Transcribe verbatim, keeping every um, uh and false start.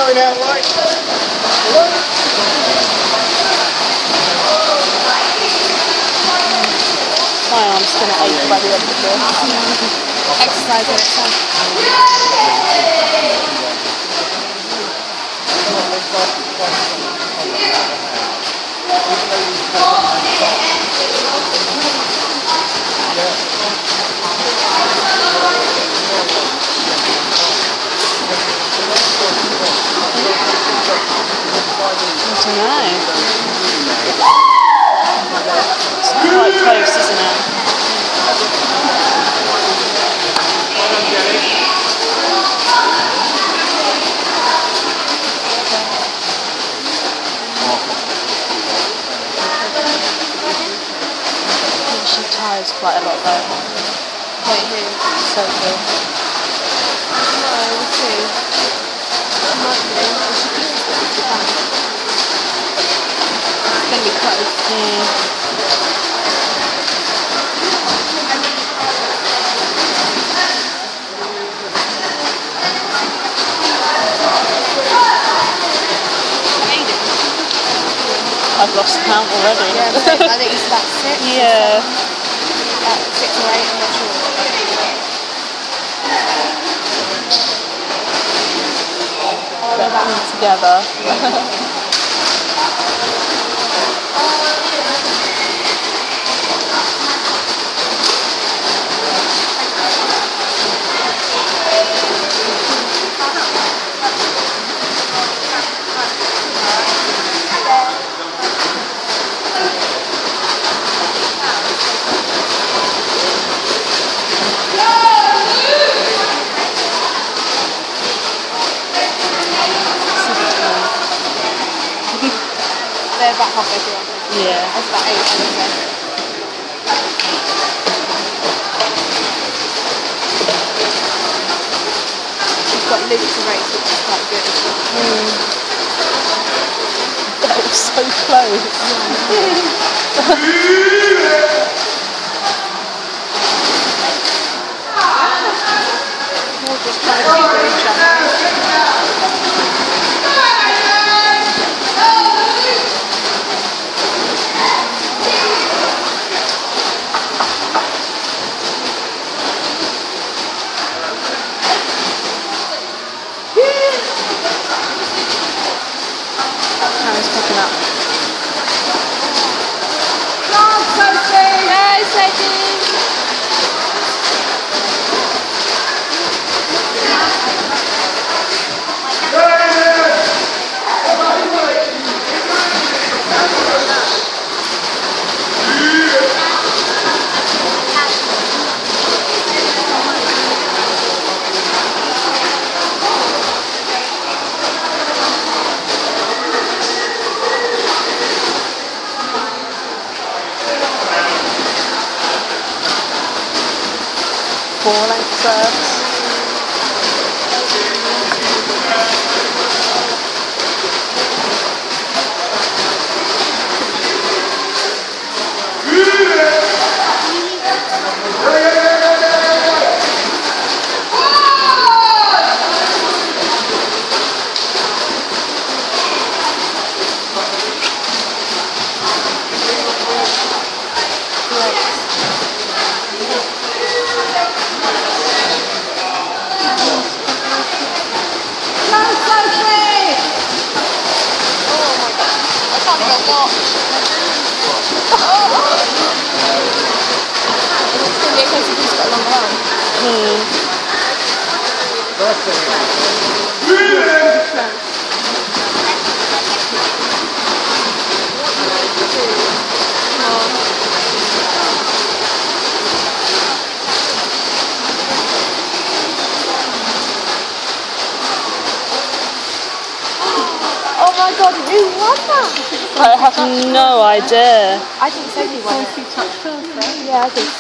going out right. My arm's going to ache by the end of this. Exercise on itself. I don't know. It's quite close, isn't it? She tires quite a lot though. Wait, who? So good. No, we'll see. Might be. She keeps it to Japan. It's going to be close. Mm. I've lost count already. Yeah, I think, I think it's about six. Yeah. About six or eight, I'm not sure. Get them together. They're about halfway through, aren't they? Yeah. That's about eight, I would say. She's got Luke to race, which is quite good. Mm. That was so close. We're just trying to keep each other. Karen's picking up. Go, Sophie! Go, Sophie! Four length serves. Oh my god, who won that? I have no idea. I think Sophie won it. Sophie touched first, though. Yeah, I think